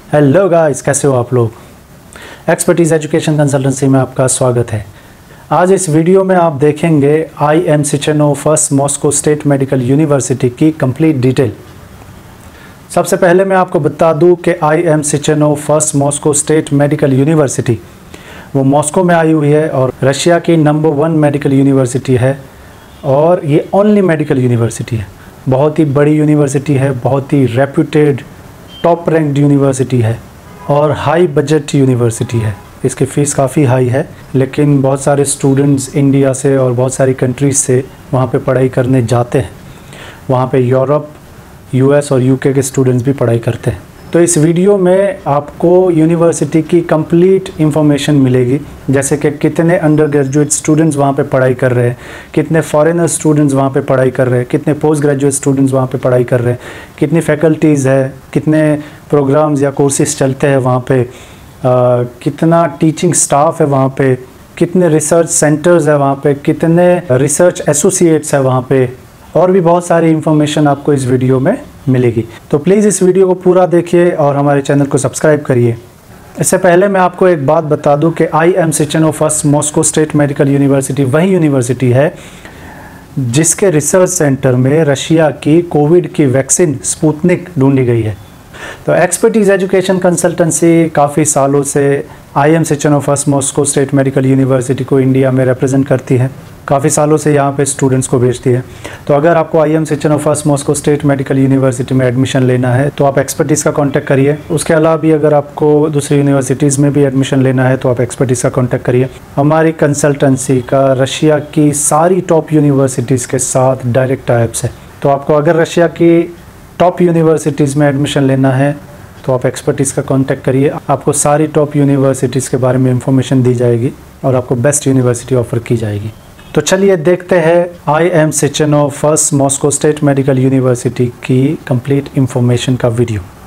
Hello guys, कैसे हो आप लोग। एक्सपर्टीज़ एजुकेशन कंसल्टेंसी में आपका स्वागत है। आज इस वीडियो में आप देखेंगे I Sechenov First Moscow State Medical University की कंप्लीट डिटेल। सबसे पहले मैं आपको बता दूं कि I Sechenov First Moscow State Medical University वो मॉस्को में आई हुई है और रशिया की नंबर 1 मेडिकल यूनिवर्सिटी है और ये ओनली मेडिकल यूनिवर्सिटी है। बहुत ही बड़ी यूनिवर्सिटी है, बहुत ही रेप्यूटेड टॉप रैंक्ड यूनिवर्सिटी है और हाई बजट यूनिवर्सिटी है। इसकी फ़ीस काफ़ी हाई है, लेकिन बहुत सारे स्टूडेंट्स इंडिया से और बहुत सारी कंट्रीज़ से वहाँ पे पढ़ाई करने जाते हैं। वहाँ पे यूरोप, यूएस और यूके के स्टूडेंट्स भी पढ़ाई करते हैं। तो इस वीडियो में आपको यूनिवर्सिटी की कंप्लीट इंफॉर्मेशन मिलेगी, जैसे कि कितने अंडर ग्रेजुएट स्टूडेंट्स वहाँ पे पढ़ाई कर रहे हैं, कितने फॉरेनर स्टूडेंट्स वहाँ पे पढ़ाई कर रहे हैं, कितने पोस्ट ग्रेजुएट स्टूडेंट्स वहाँ पे पढ़ाई कर रहे हैं, कितनी फैकल्टीज़ है, कितने प्रोग्राम्स या कोर्सेज चलते हैं वहाँ पे, कितना टीचिंग स्टाफ है वहाँ पे, कितने रिसर्च सेंटर्स है वहाँ पे, कितने रिसर्च एसोसिएट्स है वहाँ पे, और भी बहुत सारी इंफॉर्मेशन आपको इस वीडियो में मिलेगी। तो प्लीज़ इस वीडियो को पूरा देखिए और हमारे चैनल को सब्सक्राइब करिए। इससे पहले मैं आपको एक बात बता दूं कि I Sechenov First Moscow State Medical University वही यूनिवर्सिटी है जिसके रिसर्च सेंटर में रशिया की कोविड की वैक्सीन स्पुतनिक ढूंढी गई है। तो एक्सपर्टीज़ एजुकेशन कंसल्टेंसी काफ़ी सालों से I Sechenov First Moscow State Medical University को इंडिया में रिप्रेजेंट करती है, काफ़ी सालों से यहाँ पे स्टूडेंट्स को भेजती है। तो अगर आपको I Sechenov First Moscow State Medical University में एडमिशन लेना है तो आप एक्सपर्टीज़ का कांटेक्ट करिए। उसके अलावा भी अगर आपको दूसरी यूनिवर्सिटीज़ में भी एडमिशन लेना है तो आप एक्सपर्टीज़ का कांटेक्ट करिए। हमारी कंसल्टेंसी का रशिया की सारी टॉप यूनिवर्सिटीज़ के साथ डायरेक्ट टाइप्स है। तो आपको अगर रशिया की टॉप यूनिवर्सिटीज़ में एडमिशन लेना है तो आप एक्सपर्टीज़ का कांटेक्ट करिए। आपको सारी टॉप यूनिवर्सिटीज़ के बारे में इंफॉर्मेशन दी जाएगी और आपको बेस्ट यूनिवर्सिटी ऑफ़र की जाएगी। तो चलिए देखते हैं I Sechenov First Moscow State Medical University की कंप्लीट इंफॉर्मेशन का वीडियो।